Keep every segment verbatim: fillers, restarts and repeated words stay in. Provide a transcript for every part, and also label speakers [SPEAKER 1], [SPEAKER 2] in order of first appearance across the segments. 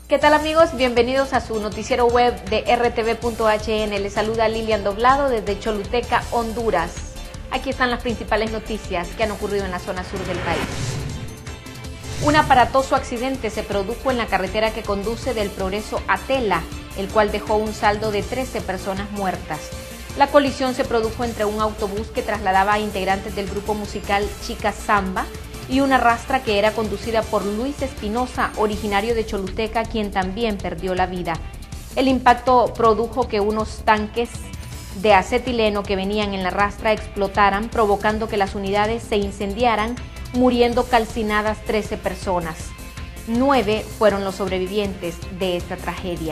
[SPEAKER 1] ¿Qué tal, amigos? Bienvenidos a su noticiero web de R T V punto H N. Les saluda Lilian Doblado desde Choluteca, Honduras. Aquí están las principales noticias que han ocurrido en la zona sur del país. Un aparatoso accidente se produjo en la carretera que conduce del Progreso a Tela, el cual dejó un saldo de trece personas muertas. La colisión se produjo entre un autobús que trasladaba a integrantes del grupo musical Chica Samba y una rastra que era conducida por Luis Espinosa, originario de Choluteca, quien también perdió la vida. El impacto produjo que unos tanques de acetileno que venían en la rastra explotaran, provocando que las unidades se incendiaran, muriendo calcinadas trece personas. Nueve fueron los sobrevivientes de esta tragedia.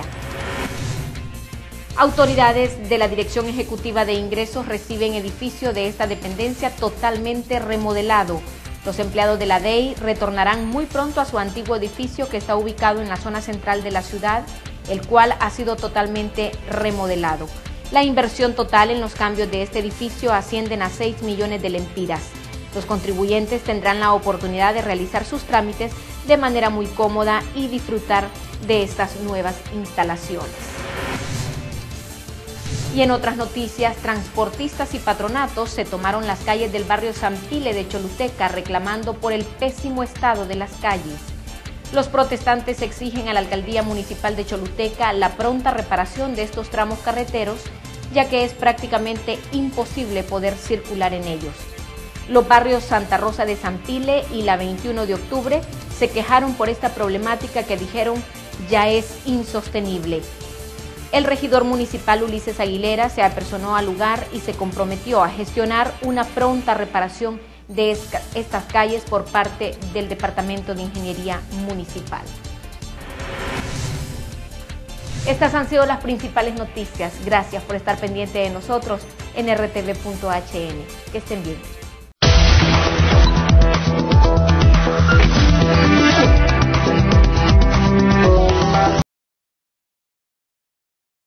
[SPEAKER 1] Autoridades de la Dirección Ejecutiva de Ingresos reciben edificio de esta dependencia totalmente remodelado. Los empleados de la D E I retornarán muy pronto a su antiguo edificio que está ubicado en la zona central de la ciudad, el cual ha sido totalmente remodelado. La inversión total en los cambios de este edificio ascienden a seis millones de lempiras. Los contribuyentes tendrán la oportunidad de realizar sus trámites de manera muy cómoda y disfrutar de estas nuevas instalaciones. Y en otras noticias, transportistas y patronatos se tomaron las calles del barrio Zampile de Choluteca reclamando por el pésimo estado de las calles. Los protestantes exigen a la Alcaldía Municipal de Choluteca la pronta reparación de estos tramos carreteros, ya que es prácticamente imposible poder circular en ellos. Los barrios Santa Rosa de Zampile y la veintiuno de octubre se quejaron por esta problemática que dijeron ya es insostenible. El regidor municipal Ulises Aguilera se apersonó al lugar y se comprometió a gestionar una pronta reparación de estas calles por parte del Departamento de Ingeniería Municipal. Estas han sido las principales noticias. Gracias por estar pendiente de nosotros en R T V punto H N. Que estén bien.